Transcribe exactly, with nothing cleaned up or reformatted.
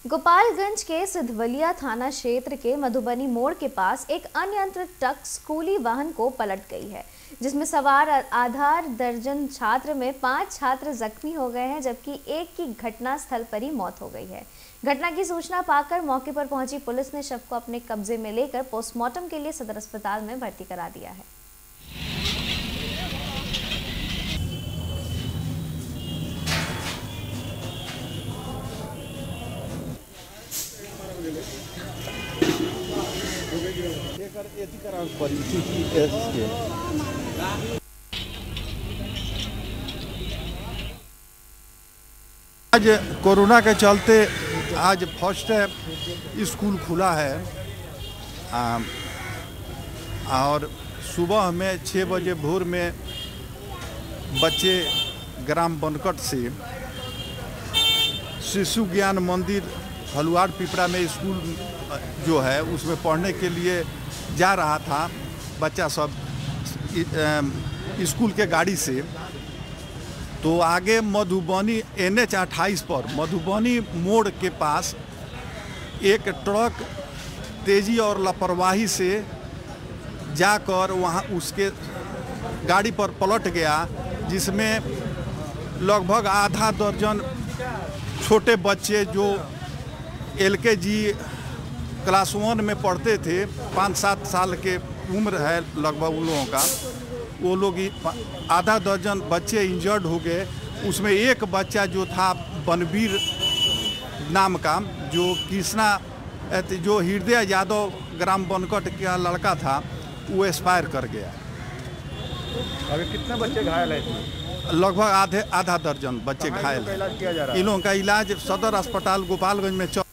गोपालगंज के सिधवलिया थाना क्षेत्र के मधुबनी मोड़ के पास एक अनियंत्रित ट्रक स्कूली वाहन को पलट गई है, जिसमें सवार आधा दर्जन छात्र में पांच छात्र जख्मी हो गए हैं, जबकि एक की घटनास्थल पर ही मौत हो गई है। घटना की सूचना पाकर मौके पर पहुंची पुलिस ने शव को अपने कब्जे में लेकर पोस्टमार्टम के लिए सदर अस्पताल में भर्ती करा दिया है। आज कोरोना के चलते आज फर्स्ट स्कूल खुला है आ, और सुबह में छः बजे भोर में बच्चे ग्राम बनकट से शिशु ज्ञान मंदिर हलुआड़ पिपरा में स्कूल जो है उसमें पढ़ने के लिए जा रहा था बच्चा सब स्कूल के गाड़ी से। तो आगे मधुबनी एन एच अट्ठाईस पर मधुबनी मोड़ के पास एक ट्रक तेज़ी और लापरवाही से जाकर वहां उसके गाड़ी पर पलट गया, जिसमें लगभग आधा दर्जन छोटे बच्चे जो एल के जी क्लास वन में पढ़ते थे, पाँच सात साल के उम्र है लगभग उन लोगों का, वो लोग आधा दर्जन बच्चे इंजर्ड हो गए। उसमें एक बच्चा जो था बनवीर नाम का, जो कृष्णा जो हृदय यादव ग्राम बनकट का लड़का था, वो एक्सपायर कर गया। अभी कितने बच्चे घायल हैं? लगभग आधे आधा दर्जन बच्चे घायल हैं। इन लोगों का इलाज सदर अस्पताल गोपालगंज में चल